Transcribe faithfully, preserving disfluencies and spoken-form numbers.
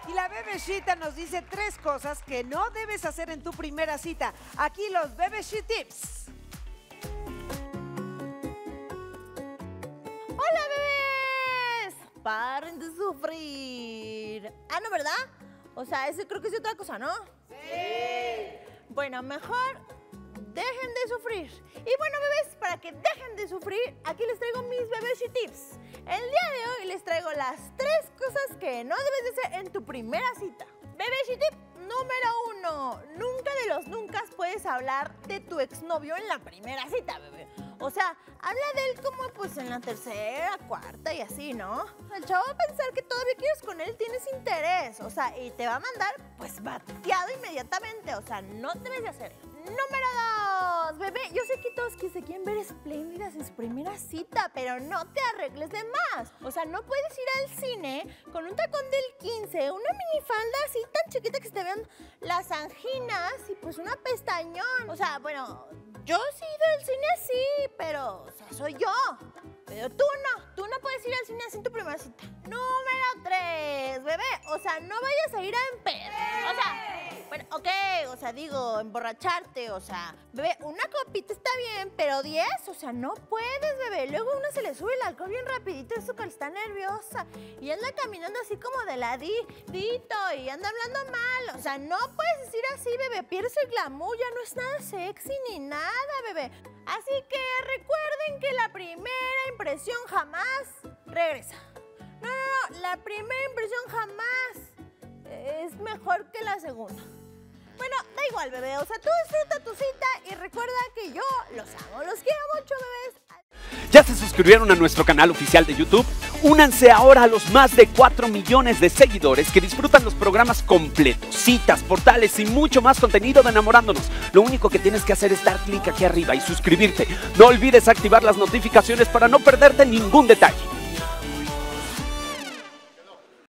Y la bebecita nos dice tres cosas que no debes hacer en tu primera cita. Aquí los Bebeshit Tips. ¡Hola, bebés! ¡Paren de sufrir! Ah, ¿no, verdad? O sea, ese creo que es otra cosa, ¿no? ¡Sí! Bueno, mejor dejen de sufrir. Y bueno, bebés, para que dejen de sufrir, aquí les traigo mis Bebeshit Tips. El día de hoy les traigo las tres cosas que no debes de hacer en tu primera cita. Bebeshit Tip número uno. Nunca de los nunca puedes hablar de tu exnovio en la primera cita, bebé. O sea, habla de él como pues en la tercera, cuarta y así, ¿no? El chavo va a pensar que todavía quieres con él, tienes interés, o sea, y te va a mandar pues bateado inmediatamente, o sea, no debes de hacer. Número dos, bebé, yo sé que todos que se quieren ver espléndidas en su primera cita, pero no te arregles de más. O sea, no puedes ir al cine con un tacón del quince, una minifalda así tan chiquita que se te vean las anginas y pues una pestañón. O sea, bueno, yo sí he ido al cine así, pero, o sea, soy yo. Pero tú no, tú no puedes ir al cine así en tu primera cita. Número tres, bebé, o sea, no vayas a ir a empedar. O sea, bueno, ok, o sea, digo, emborracharte, o sea, bebé, una copita está bien, pero diez, o sea, no puedes, bebé. Luego a uno se le sube el alcohol bien rapidito, eso que está nerviosa. Y anda caminando así como de ladito y anda hablando mal. O sea, no puedes decir así, bebé, pierdes el glamour, ya no es nada sexy ni nada, bebé. Así que recuerden que la primera impresión jamás regresa. No, no, no, la primera impresión jamás es mejor que la segunda. Bueno, da igual, bebé, o sea, tú disfruta tu cita y recuerda que yo los amo, los quiero mucho, bebés. ¿Ya se suscribieron a nuestro canal oficial de YouTube? Únanse ahora a los más de cuatro millones de seguidores que disfrutan los programas completos, citas, portales y mucho más contenido de Enamorándonos. Lo único que tienes que hacer es dar clic aquí arriba y suscribirte. No olvides activar las notificaciones para no perderte ningún detalle.